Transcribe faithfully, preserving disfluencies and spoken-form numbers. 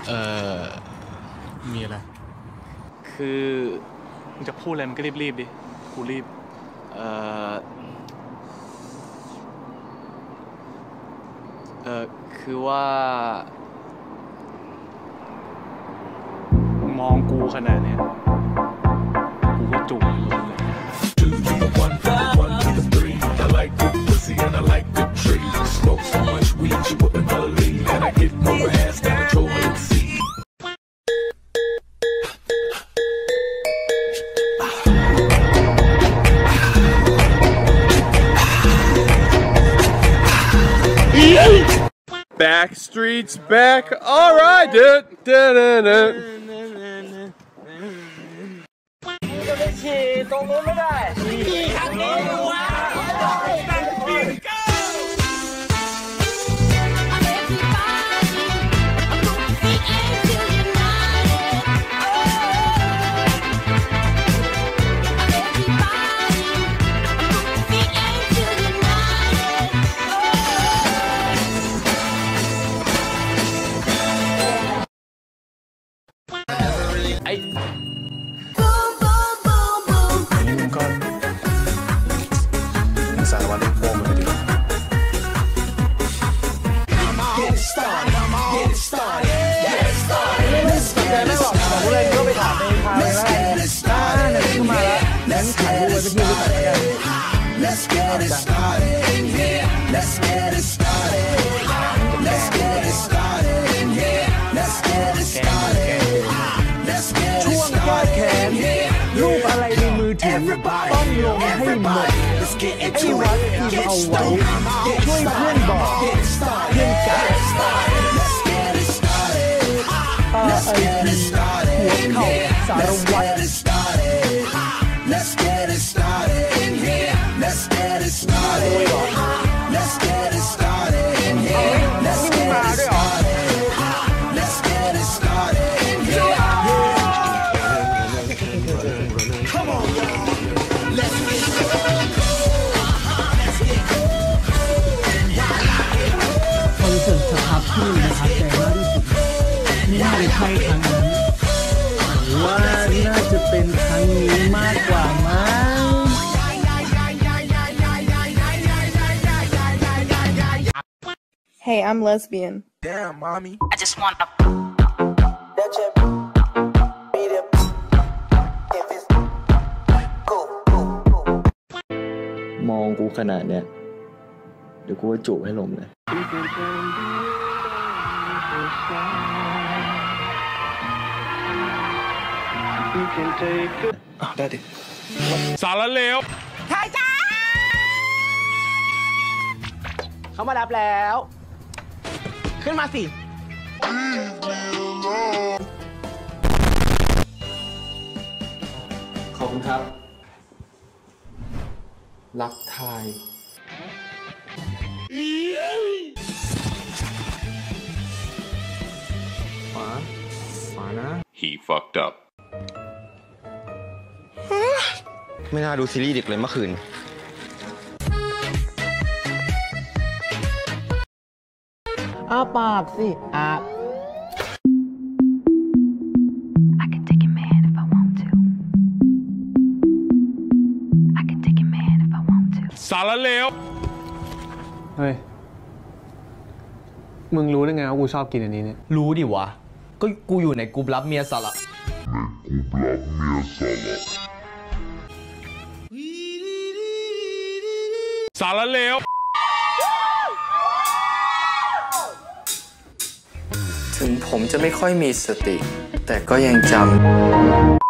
เออมีอะไรคือมึงจะพูดอะไรมันก็รีบๆดิกูรีบเออเออคือว่ามองกูขนาดเนี้ยกูก็จุกเลย Back streets back. All right, dude. Da, da, da. จะไปฉี่ตรงนู้นไม่ได้ฉี่ทางนี้ว้าวสารวัตรโป้มาดิแต่ไม่บอกผมเลยก็ไปถามในทางแล้วถ้าหนึ่งขึ้นมาแล้วนั้นขายวัวจะพี่รู้จักกัน Let's get it started in here Let's get it started Let's get it started in here Let's get it started Let's get it started ช่วงแก้แค้นรูปอะไรในมือถือต้องลงให้หมดไอ้วัดที่เอาไว้ช่วยเพื่อนบอกเพื่อนกันอาไอพีหัวเข่าสารวัตร Let's get it started in here Let's get it started Let's get it started in here Let's get it started Let's get it started in here Come on Let's get itคอนเสิร์ตสครับที่นะครับแต่ว่าที่สุดไม่น่าจะใช่ครั้งนั้นว่าน่าจะเป็นครั้งนี้มากกว่ามั้ง Hey, I'm lesbian. Damn, mommy. I just want a. Go, go, go. มองกูขนาดเนี้ยเดี๋ยวกูจะจูบให้ลมเลยได้ดิสารเลวใช่จ้าเขามารับแล้ว ขึ้นมาสิขอบคุณครับ รักทายขวาขวานะ He fucked up ไม่น่าดูซีรีส์เด็กเลยเมื่อคืนอ้าปากสิอา I can take a man if I want to. I can take a man if I want to. สารเลวเฮ้ยมึงรู้ได้ไงว่ากูชอบกินอันนี้เนี่ยรู้ดิวะก็กูอยู่ในกลุ่มรับเมียสละสารเลวถึงผมจะไม่ค่อยมีสติแต่ก็ยังจำ